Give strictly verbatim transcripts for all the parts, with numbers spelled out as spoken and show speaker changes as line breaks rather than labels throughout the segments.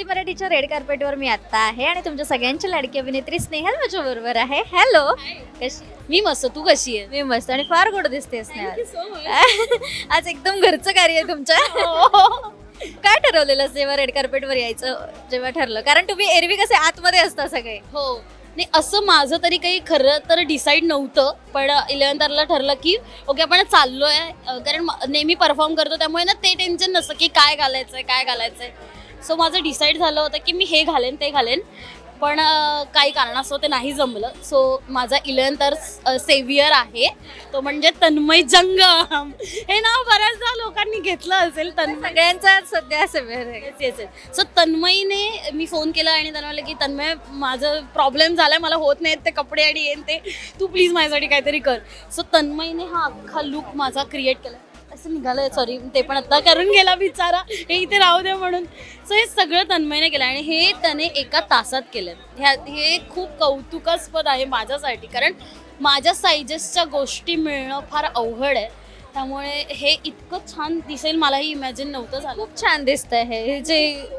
मराठीच्या रेड कार्पेटवर मी आता आहे आणि तुमच्या सगळ्यांची लाडकी अभिनेत्री स्नेहल माझ्या बरोबर आहे. हॅलो, कशी?
मी मस्त, तू कशी आहे?
मी मस्त आणि फार गोड दिसते स्नेहल. आज एकदम घरचं कार्य आहे तुमच्या. काय ठरवलेलं जेव्हा रेड कार्पेटवर यायचं जेव्हा ठरलं? कारण तुम्ही एरवी कसे आतमध्ये असता सगळे.
हो, नाही असं माझं तरी काही खरं तर डिसाईड नव्हतं, पण इलेव्हन्थला ठरलं की ओके आपण चाललोय, कारण नेहमी परफॉर्म करतो त्यामुळे ना ते टेन्शन नसतं की काय घालायचंय काय घालायचंय. सो माझं डिसाईड झालं होतं की मी हे घालेन ते घालेन, पण काही कारणास्तव ते नाही जमलं. सो माझा इलेव्हन्थर सेव्हियर आहे तो म्हणजे तन्मय जंगम. हे नाव बऱ्याचदा लोकांनी घेतलं असेल. तन्मय
सगळ्यांचा सध्या सेव्हियर आहे.
सो तन्मयीने मी फोन केला आणि त्यांना म्हटलं की तन्मय माझं प्रॉब्लेम झालाय, मला होत नाहीत ते कपडे आणि येन ते, तू प्लीज माझ्यासाठी काहीतरी कर. सो तन्मयीने हा अख्खा लुक माझा क्रिएट केला. असं निघालंय, सॉरी ते पण आता करून गेला बिचारा, हे इथे राहू दे म्हणून. सो हे सगळं तन्मयने केलं आणि हे त्याने एका तासात केलं. ह्या हे खूप कौतुकास्पद आहे माझ्यासाठी, कारण माझ्या सायजेसच्या गोष्टी मिळणं फार अवघड आहे. त्यामुळे हे इतकं छान दिसेल मलाही इमॅजिन नव्हतं झालं.
खूप छान दिसतंय हे जे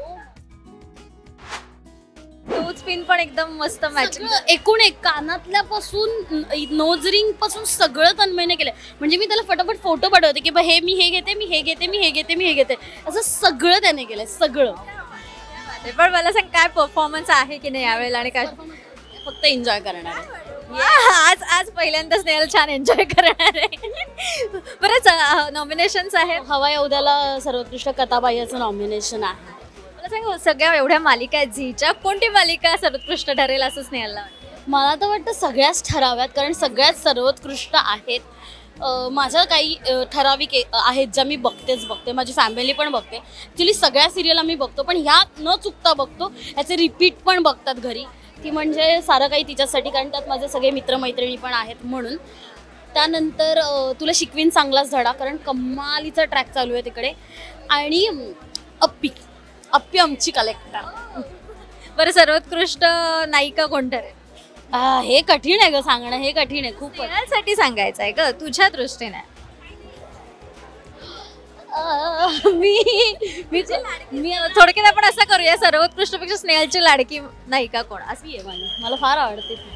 नोज पिन पण एकदम मस्त मॅचिंग.
एकूण एक कानातल्यापासून नोज रिंग पासून सगळं तन्मयने केलंय. म्हणजे मी त्याला फटाफट फोटो पाठवते की हे मी हे घेते मी हे घेते मी हे घेते मी हे घेते असं सगळं त्याने केलंय सगळं.
पण मला सांग, काय परफॉर्मन्स आहे की नाही यावेळेला आणि काय
फक्त एन्जॉय करणार आहे.
आज आज पहिल्यांदाच स्नेहल छान एन्जॉय करणार आहे. बरंच नॉमिनेशन्स आहेत.
हवा या उद्याला सर्वोत्कृष्ट कथाबाह्याचं नॉमिनेशन आहे.
मला सांग, सगळ्या एवढ्या मालिका आहेत झीच्या, कोणती मालिका सर्वोत्कृष्ट ठरेल असं स्नेहलला?
मला तर वाटतं सगळ्याच ठराव्यात, कारण सगळ्याच सर्वोत्कृष्ट आहेत. माझ्या काही ठराविक आहेत ज्या मी बघतेच बघते, माझी फॅमिली पण बघते. ॲक्च्युली सगळ्या सिरियल आम्ही बघतो, पण ह्या न चुकता बघतो. ह्याचे रिपीट पण बघतात घरी. ती म्हणजे सारं काही तिच्यासाठी, कारण त्यात माझे सगळे मित्रमैत्रिणी पण आहेत म्हणून. त्यानंतर तुला शिकवीन चांगलाच धडा, कारण कमालीचा ट्रॅक चालू आहे तिकडे. आणि अप्पी अप्पी आमची कलेक्टर.
बरं, सर्वोत्कृष्ट नायिका कोण ठरेल?
हे कठीण आहे ग सांगणं, हे कठीण आहे खूप.
साठी सांगायचं आहे ग तुझ्या दृष्टीने.
मी मी
मी थोडक्यात आपण असं करूया, सर्वोत्कृष्ट पेक्षा स्नेहलची लाडकी नायिका कोण
अशी आहे माझी, मला फार आवडते ती.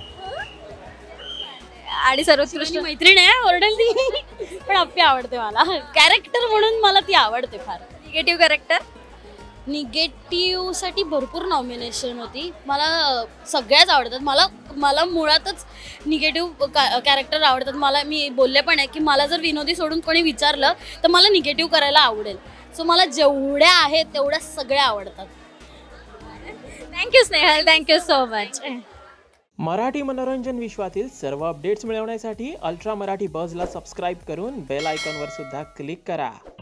आणि सर्वोत्कृष्ट
मैत्रीण आहे ओरडेल ती, पण अप्पी आवडते मला. कॅरेक्टर म्हणून मला ती आवडते फार.
Negative character?
निगेटिव्हसाठी भरपूर नॉमिनेशन होती. मला सगळ्याच आवडतात. मला मला मुळातच निगेटिव्ह कॅरेक्टर आवडतात. मला मी बोलले पण आहे की मला जर विनोदी सोडून कोणी विचारलं तर मला निगेटिव्ह करायला आवडेल. सो मला जेवढ्या आहेत तेवढ्या सगळ्या आवडतात.
Thank you Snehal, thank you so much.
Marathi मनोरंजन विश्वातील सर्व अपडेट्स मिळवण्यासाठी अल्ट्रा मराठी बझला सबस्क्राईब करून बेल आयकॉनवर सुद्धा क्लिक करा.